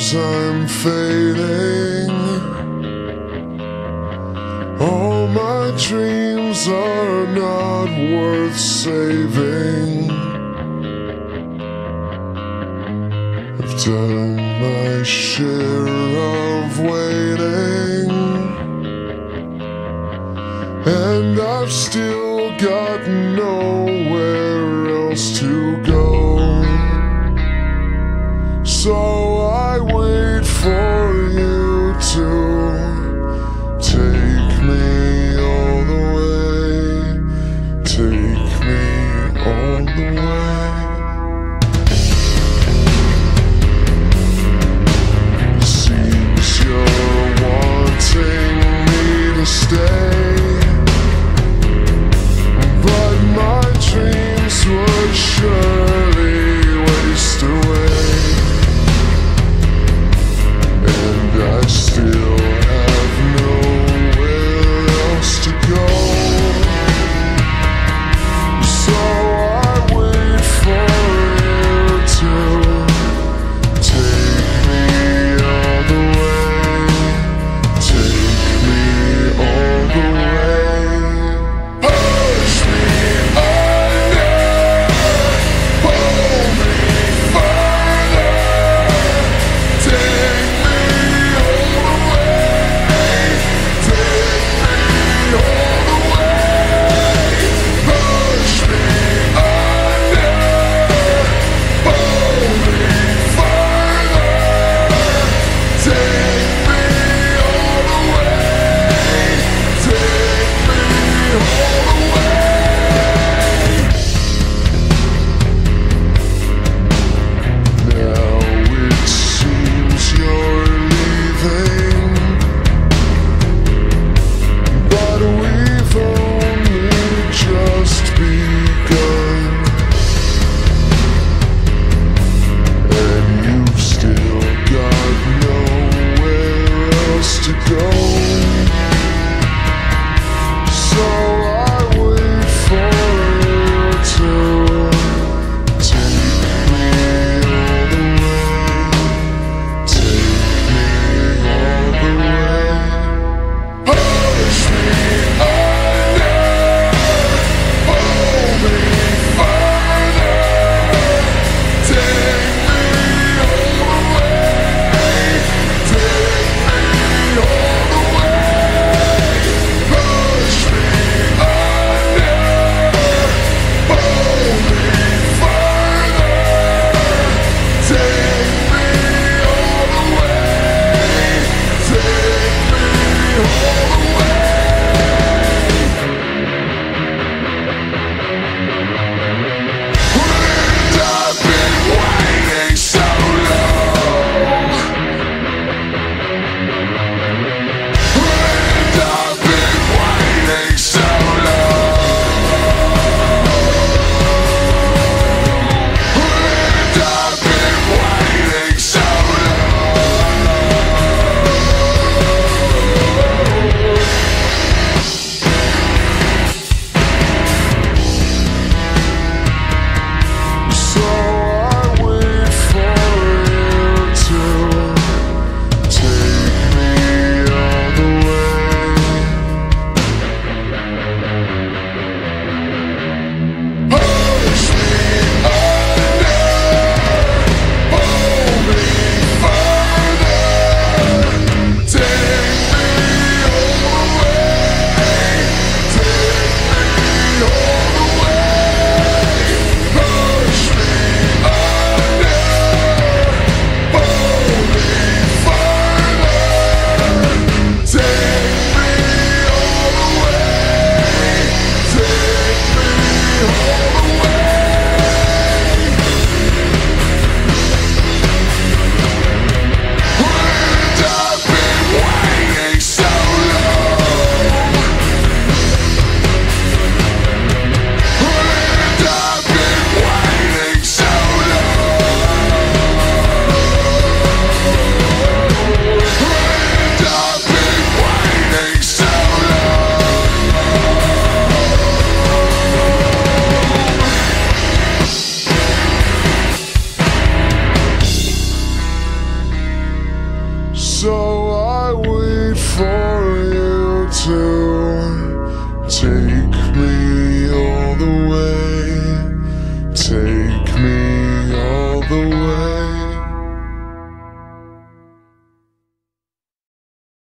as I'm fading. All my dreams are not worth saving. I've done my share of waiting, and I've still got nowhere else to go. So I wait for you to take me all the way, take me all the way. Seems you're wanting me to stay, but my dreams would surely waste away. And I still have nowhere else to go. So I wait for you to take me all the way, take me all the way. So I wait for you to take